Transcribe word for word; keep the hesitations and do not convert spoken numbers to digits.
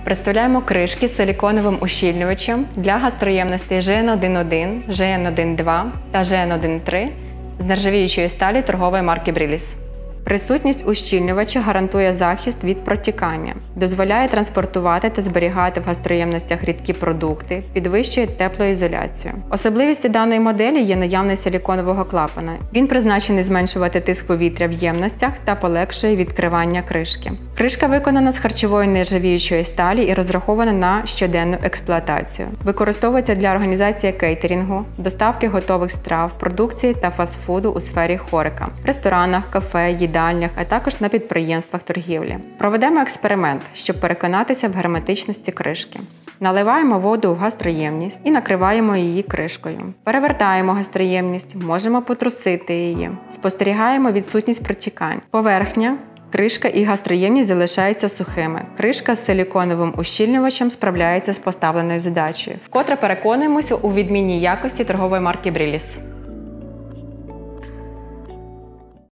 Представляємо кришки з силіконовим ущільнювачем для гастроємностей Ж Н один один, Ж Н один два та Ж Н один три з нержавіючої сталі торгової марки Бріліс. Присутність ущільнювача гарантує захист від протікання, дозволяє транспортувати та зберігати в гастроємностях рідкі продукти, підвищує теплоізоляцію. Особливістю даної моделі є наявність силіконового клапана. Він призначений зменшувати тиск повітря в ємностях та полегшує відкривання кришки. Кришка виконана з харчової нержавіючої сталі і розрахована на щоденну експлуатацію. Використовується для організації кейтерінгу, доставки готових страв, продукції та фастфуду у сфері хорика, в ресторанах, кафе, їдальнях, а також на підприємствах торгівлі. Проведемо експеримент, щоб переконатися в герметичності кришки. Наливаємо воду в гастроємність і накриваємо її кришкою. Перевертаємо гастроємність, можемо потрусити її. Спостерігаємо відсутність протікань. Поверхня, кришка і гастроємність залишаються сухими. Кришка з силіконовим ущільнювачем справляється з поставленою задачею. Вкотре переконуємося у відмінній якості торгової марки Бріліс.